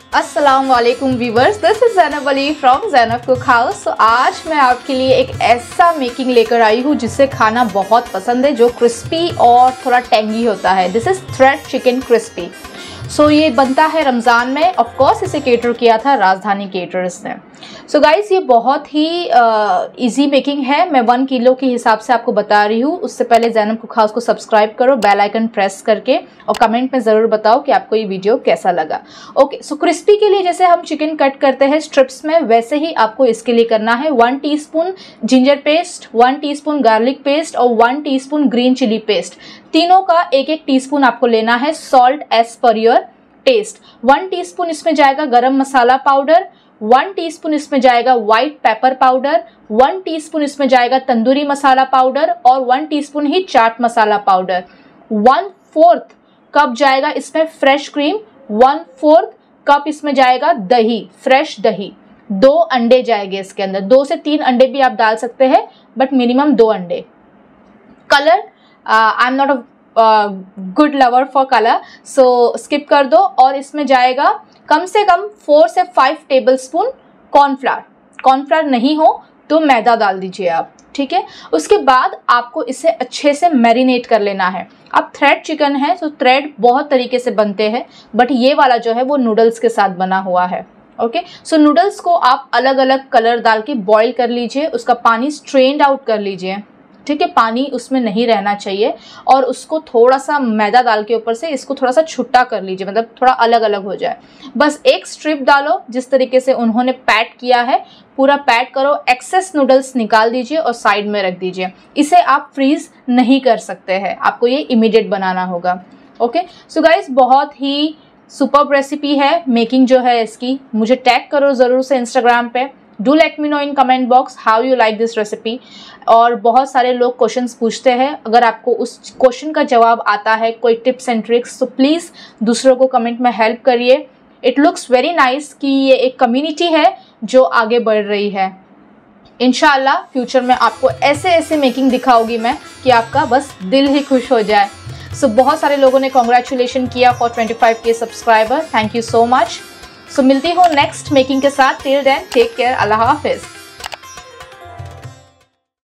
अस्सलाम वालेकुम viewers, this is Zainab Ali from Zainab cook house. तो आज मैं आपके लिए एक ऐसा मेकिंग लेकर आई हूँ जिससे खाना बहुत पसंद है, जो क्रिस्पी और थोड़ा टेंगी होता है। This is thread chicken crispy. ये बनता है रमज़ान में। ऑफ कोर्स इसे केटर किया था राजधानी केटर्स ने। गाइस, ये बहुत ही इजी मेकिंग है। मैं 1 किलो के हिसाब से आपको बता रही हूँ। उससे पहले ज़ैनब कुक हाउस को सब्सक्राइब करो, बेल आइकन प्रेस करके, और कमेंट में ज़रूर बताओ कि आपको ये वीडियो कैसा लगा। ओके, सो क्रिस्पी के लिए जैसे हम चिकन कट करते हैं स्ट्रिप्स में, वैसे ही आपको इसके लिए करना है। 1 teaspoon ginger paste, 1 teaspoon garlic paste और 1 टीस्पून ग्रीन चिली पेस्ट। तीनों का 1-1 टीस्पून आपको लेना है। Salt as per your taste. 1 teaspoon इसमें जाएगा गरम मसाला पाउडर, 1 टीस्पून इसमें जाएगा व्हाइट पेपर पाउडर, 1 टीस्पून इसमें जाएगा तंदूरी मसाला पाउडर और 1 टीस्पून ही चाट मसाला पाउडर। 1/4 कप जाएगा इसमें फ्रेश क्रीम, 1/4 कप इसमें जाएगा दही, फ्रेश दही। 2 अंडे जाएंगे इसके अंदर। 2 से 3 अंडे भी आप डाल सकते हैं, बट मिनिमम 2 अंडे। Colour, I am not a good lover for colour, so skip कर दो। और इसमें जाएगा कम से कम 4 से 5 टेबलस्पून कॉर्नफ्लावर। कॉर्नफ्लावर नहीं हो तो मैदा डाल दीजिए आप, ठीक है। उसके बाद आपको इसे अच्छे से मैरिनेट कर लेना है। अब थ्रेड चिकन है, तो थ्रेड बहुत तरीके से बनते हैं, बट ये वाला जो है वो नूडल्स के साथ बना हुआ है। ओके, सो नूडल्स को आप अलग अलग कलर डाल के बॉईल कर लीजिए, उसका पानी स्ट्रेन्ड आउट कर लीजिए, ठीक है। पानी उसमें नहीं रहना चाहिए। और उसको थोड़ा सा मैदा डाल के ऊपर से इसको थोड़ा सा छुट्टा कर लीजिए, मतलब थोड़ा अलग अलग हो जाए। बस एक स्ट्रिप डालो, जिस तरीके से उन्होंने पैट किया है पूरा पैट करो। एक्सेस नूडल्स निकाल दीजिए और साइड में रख दीजिए। इसे आप फ्रीज नहीं कर सकते हैं, आपको ये इमीडिएट बनाना होगा। ओके, सो गाइस, बहुत ही सुपर्ब रेसिपी है। मेकिंग जो है इसकी, मुझे टैग करो ज़रूर से इंस्टाग्राम पे। Do let me know in comment box how you like this recipe. और बहुत सारे लोग क्वेश्चंस पूछते हैं, अगर आपको उस क्वेश्चन का जवाब आता है, कोई टिप्स एंड ट्रिक्स, तो प्लीज़ दूसरों को कमेंट में हेल्प करिए। इट लुक्स वेरी नाइस कि ये एक कम्युनिटी है जो आगे बढ़ रही है। इंशाल्लाह फ्यूचर में आपको ऐसे ऐसे मेकिंग दिखाऊंगी मैं कि आपका बस दिल ही खुश हो जाए। बहुत सारे लोगों ने कॉन्ग्रेचुलेशन किया for 25K subscriber. Thank you so much. मिलती हूँ नेक्स्ट मेकिंग के साथ। टिल देन टेक केयर, अल्लाह हाफिज़।